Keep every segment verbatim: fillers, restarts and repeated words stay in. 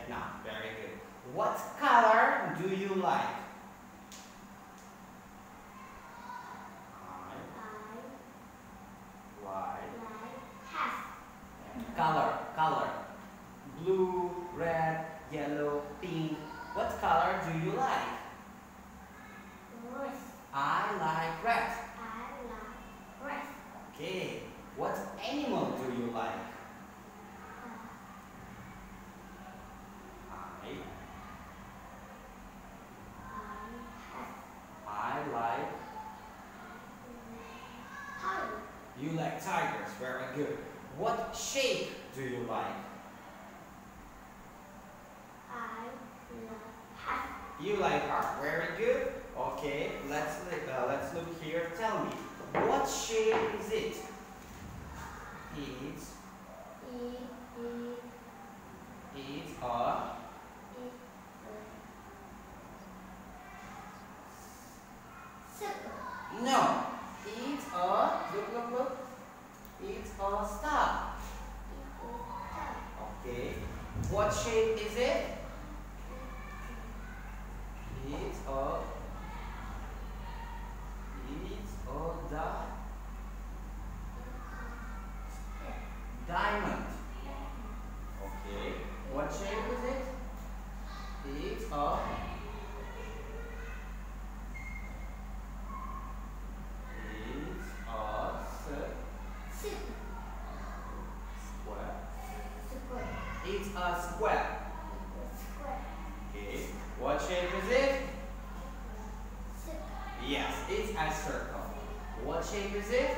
No, very good. What color do you like? I like color, color. Blue, red, yellow, pink. What color do you like? Red. I like red. I like red. Okay. What animal do you like? I I like Tiger. You like tigers, very good. What shape do you like? I like heart. You like heart, very good. Okay, let's uh, let's look here. Tell me, what shape is it? It's It is it's a it circle. no. It's a look look look. It's a star. It is star. Okay. What shape is it? It's a it's a di diamond. Okay. What shape is it? It's a it's a cir- Circle. square. Square. It's a square. Square. Okay. What shape is it? Circle. Yes, it's a circle. What shape is it?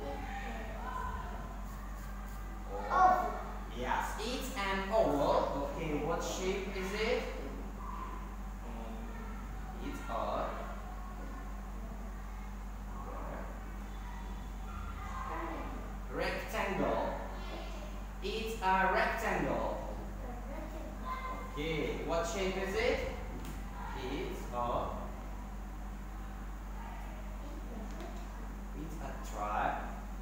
Oval. Yes, it's an oval. Okay, what shape is it? It's a rectangle. It's a rectangle. Okay, what shape is it? It's a it's a tri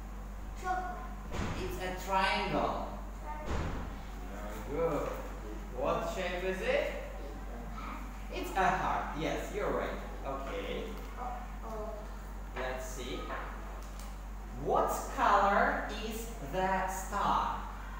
it's a triangle. Very good. What shape is it? It's a heart. Yes, you're right. Okay, let's see. What color is that star?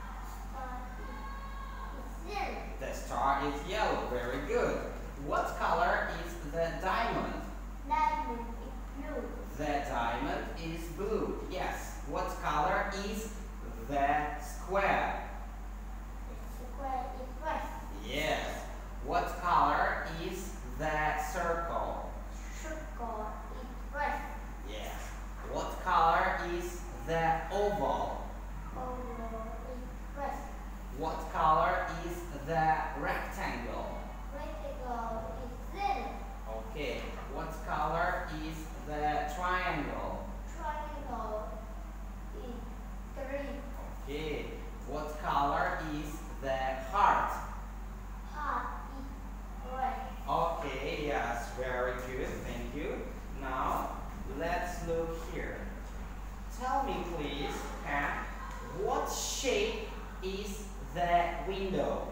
The star is yellow. Very good. What color is the diamond? Diamond is blue. The diamond is blue. Yes. What color is the square? The square is red. Yes. What color is the circle? Circle is red. Yes. What color is the oval? Oval is red. What color is the rectangle? Rectangle is red. Okay. What color is the triangle? Triangle is green. Okay. What color is the heart? Heart is red. Okay, yes, very good. Thank you. Now, let's look here. Tell me, please, Pam, what shape is the window?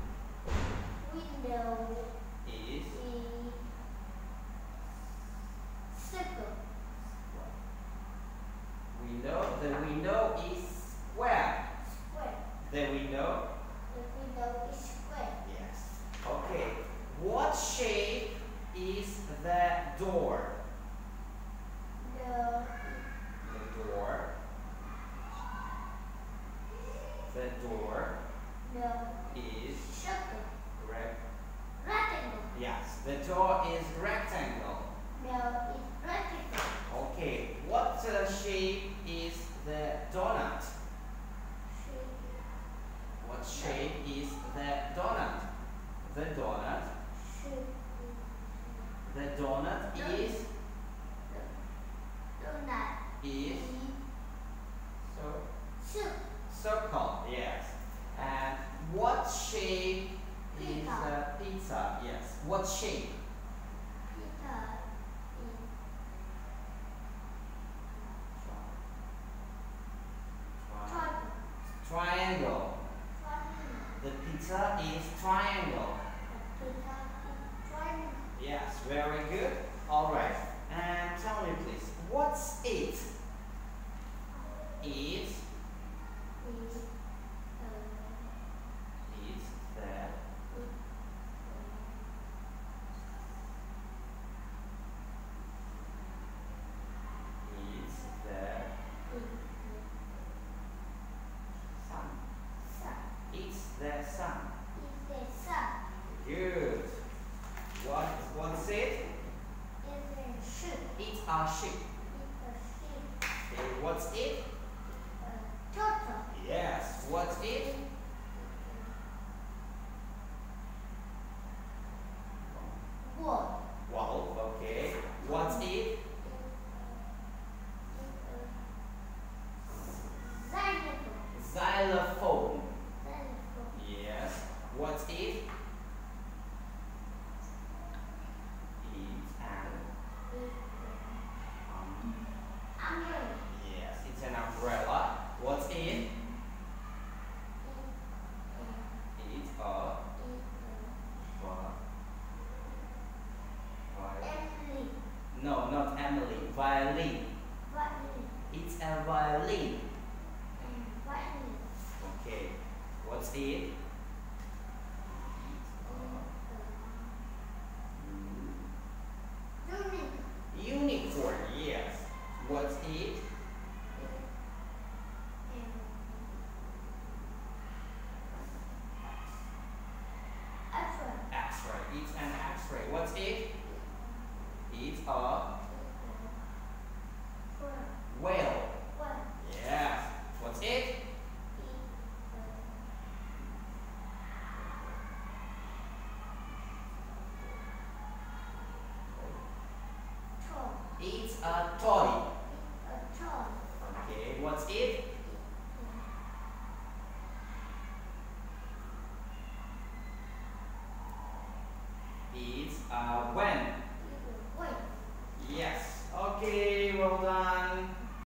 Window Is is circle. window. The window is square. Square. The window. The window is square. Yes. Okay. What shape is the door? The The door. The door the is circle. rec. Rectangle. Yes. The door is rectangle. The is rectangle. Okay. What uh, shape is the donut? What shape is the donut? The donut. The donut is Donut is is so soup. circle. Yes. And what shape is Pizza. the pizza? Yes. What shape? Peter is Tri- triangle. Triangle. Triangle. The Pizza is triangle. Pizza is triangle. Yes, very good. All right. And tell me please, what's it? Is Is uh, is that is that sun? sun. It's the sun. Is the sun. Good. What what's it? Is the ship. It's a ship. Is a ship. Okay, what's it? A turtle. Yes. What's it? Wall. Wow. Okay. What's it? Xylophone. Xylophone. Xylophone. Yes. What's it? It's an um, Umbrella. yes, it's an umbrella. What's it? It's a vi- vi- Emily. no, not Emily. Violin. Violin. It's a violin. And violin. Okay. What's it? Unicorn. Unicorn. Yes. What's it? X-ray. X-ray. It's an X-ray. What's it? It's a whale. Yes. What's it? It's a toy. Okay. What's it?